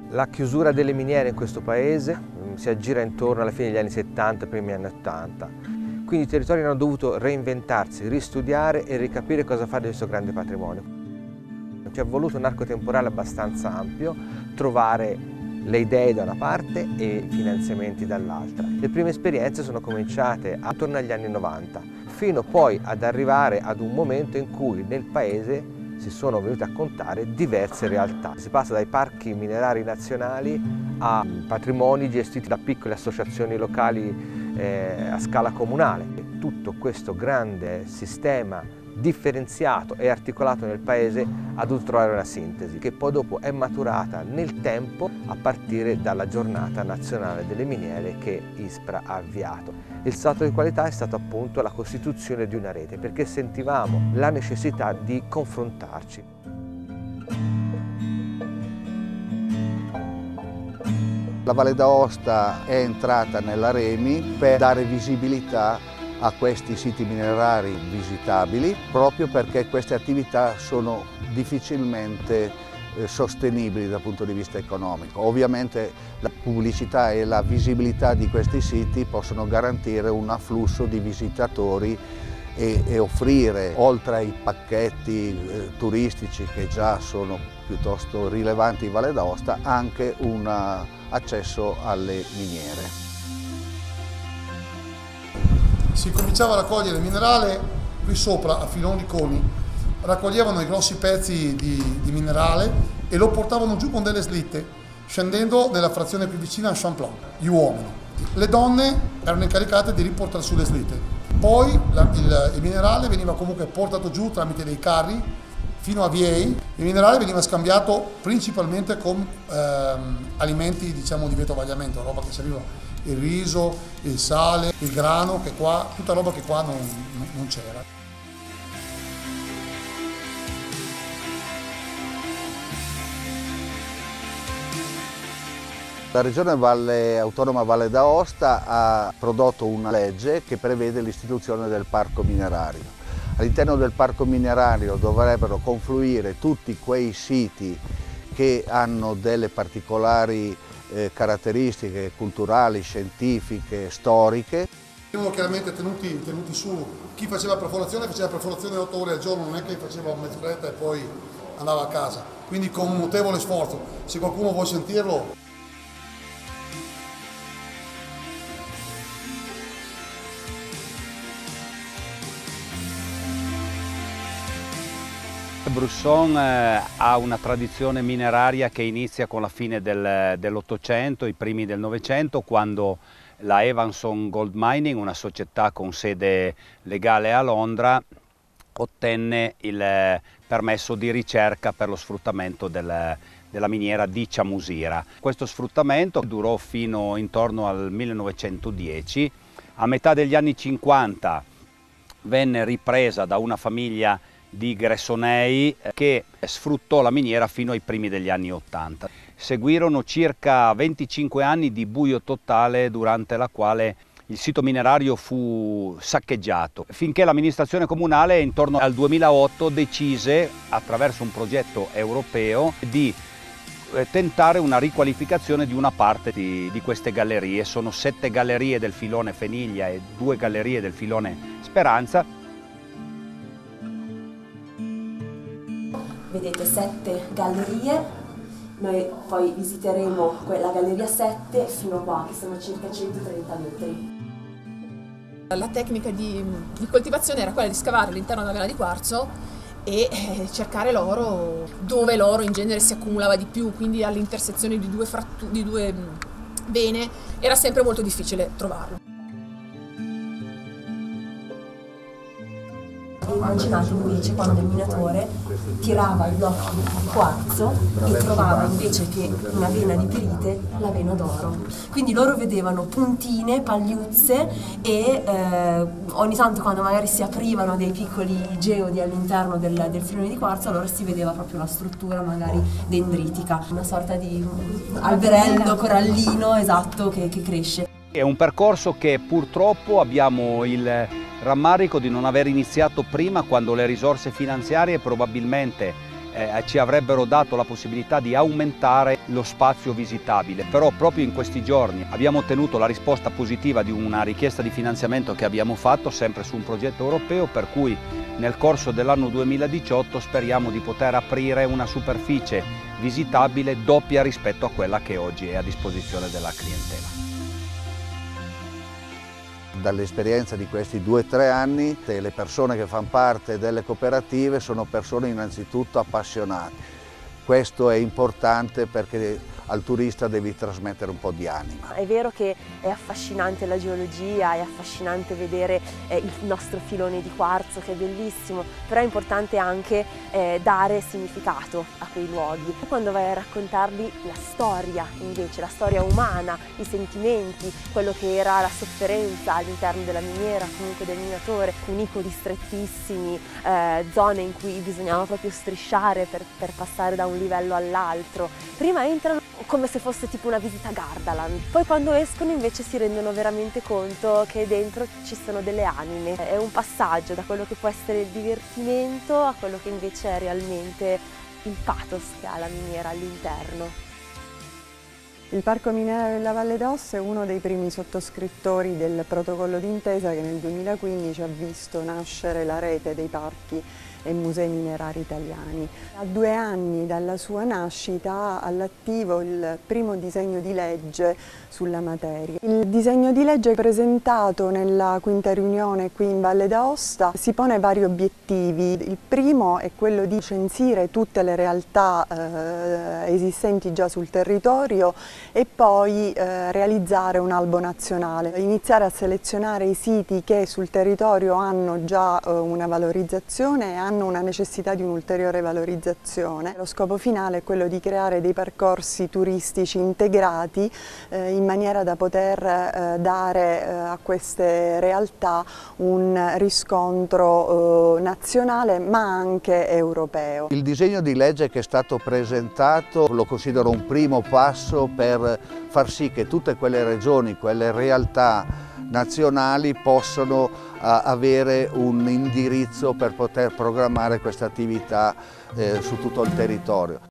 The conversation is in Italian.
La chiusura delle miniere in questo paese si aggira intorno alla fine degli anni 70, primi anni 80. Quindi i territori hanno dovuto reinventarsi, ristudiare e ricapire cosa fare di questo grande patrimonio. Ci è voluto un arco temporale abbastanza ampio, trovare le idee da una parte e i finanziamenti dall'altra. Le prime esperienze sono cominciate attorno agli anni 90, fino poi ad arrivare ad un momento in cui nel paese si sono venute a contare diverse realtà. Si passa dai parchi minerari nazionali a patrimoni gestiti da piccole associazioni locali a scala comunale. Tutto questo grande sistema differenziato e articolato nel paese ha dovuto trovare una sintesi che poi dopo è maturata nel tempo a partire dalla giornata nazionale delle miniere che ISPRA ha avviato. Il salto di qualità è stato appunto la costituzione di una rete, perché sentivamo la necessità di confrontarci. La Valle d'Aosta è entrata nella REMI per dare visibilità a questi siti minerari visitabili, proprio perché queste attività sono difficilmente sostenibili dal punto di vista economico. Ovviamente la pubblicità e la visibilità di questi siti possono garantire un afflusso di visitatori e offrire, oltre ai pacchetti turistici che già sono piuttosto rilevanti in Valle d'Aosta, anche un accesso alle miniere. Si cominciava a raccogliere il minerale qui sopra a filoni coni, raccoglievano i grossi pezzi di minerale e lo portavano giù con delle slitte, scendendo nella frazione più vicina a Champlain, gli uomini. Le donne erano incaricate di riportare sulle slitte. Poi il minerale veniva comunque portato giù tramite dei carri fino a Viei. Il minerale veniva scambiato principalmente con alimenti, diciamo, di vetovagliamento, roba che serviva il riso, il sale, il grano, che qua, tutta roba che qua non c'era. La Regione Autonoma Valle d'Aosta ha prodotto una legge che prevede l'istituzione del parco minerario. All'interno del parco minerario dovrebbero confluire tutti quei siti che hanno delle particolari caratteristiche culturali, scientifiche, storiche. Venivano chiaramente tenuti su, chi faceva perforazione 8 ore al giorno, non è che faceva mezz'oretta e poi andava a casa, quindi con un notevole sforzo. Se qualcuno vuole sentirlo. Brusson ha una tradizione mineraria che inizia con la fine dell'Ottocento, i primi del Novecento, quando la Evanson Gold Mining, una società con sede legale a Londra, ottenne il permesso di ricerca per lo sfruttamento della miniera di Ciamusira. Questo sfruttamento durò fino intorno al 1910. A metà degli anni 50 venne ripresa da una famiglia di Gressonei che sfruttò la miniera fino ai primi degli anni 80. Seguirono circa 25 anni di buio totale durante la quale il sito minerario fu saccheggiato, finché l'amministrazione comunale intorno al 2008 decise, attraverso un progetto europeo, di tentare una riqualificazione di una parte di queste gallerie. Sono 7 gallerie del filone Feniglia e 2 gallerie del filone Speranza. Vedete 7 gallerie, noi poi visiteremo la galleria 7 fino a qua, che sono circa 130 metri. La tecnica di coltivazione era quella di scavare all'interno della vena di quarzo e cercare l'oro dove l'oro in genere si accumulava di più, quindi alle intersezioni di due vene era sempre molto difficile trovarlo. Immaginate invece quando il minatore tirava i blocchi di quarzo e trovava invece che una vena di pirite la vena d'oro. Quindi loro vedevano puntine, pagliuzze e ogni tanto quando magari si aprivano dei piccoli geodi all'interno del filone di quarzo, allora si vedeva proprio la struttura magari dendritica, una sorta di alberello corallino, esatto, che cresce. È un percorso che purtroppo abbiamo il rammarico di non aver iniziato prima, quando le risorse finanziarie probabilmente ci avrebbero dato la possibilità di aumentare lo spazio visitabile, però proprio in questi giorni abbiamo ottenuto la risposta positiva di una richiesta di finanziamento che abbiamo fatto sempre su un progetto europeo, per cui nel corso dell'anno 2018 speriamo di poter aprire una superficie visitabile doppia rispetto a quella che oggi è a disposizione della clientela. Dall'esperienza di questi 2 o 3 anni, le persone che fanno parte delle cooperative sono persone innanzitutto appassionate. Questo è importante perché al turista devi trasmettere un po' di anima. È vero che è affascinante la geologia, è affascinante vedere il nostro filone di quarzo che è bellissimo, però è importante anche dare significato a quei luoghi. Quando vai a raccontargli la storia invece, la storia umana, i sentimenti, quello che era la sofferenza all'interno della miniera, comunque del minatore, cunicoli strettissimi, zone in cui bisognava proprio strisciare per passare da un livello all'altro. Prima entrano come se fosse tipo una visita a Gardaland, poi quando escono invece si rendono veramente conto che dentro ci sono delle anime. È un passaggio da quello che può essere il divertimento a quello che invece è realmente il pathos che ha la miniera all'interno. Il Parco Minerario della Valle d'Aosta è uno dei primi sottoscrittori del protocollo d'intesa che nel 2015 ha visto nascere la rete dei parchi e musei minerari italiani. A 2 anni dalla sua nascita ha all'attivo il primo disegno di legge sulla materia. Il disegno di legge presentato nella 5ª riunione qui in Valle d'Aosta si pone vari obiettivi. Il primo è quello di censire tutte le realtà esistenti già sul territorio e poi realizzare un albo nazionale, iniziare a selezionare i siti che sul territorio hanno già una valorizzazione e hanno una necessità di un'ulteriore valorizzazione. Lo scopo finale è quello di creare dei percorsi turistici integrati in maniera da poter dare a queste realtà un riscontro nazionale ma anche europeo. Il disegno di legge che è stato presentato lo considero un primo passo per far sì che tutte quelle regioni, quelle realtà nazionali possano avere un indirizzo per poter programmare questa attività su tutto il territorio.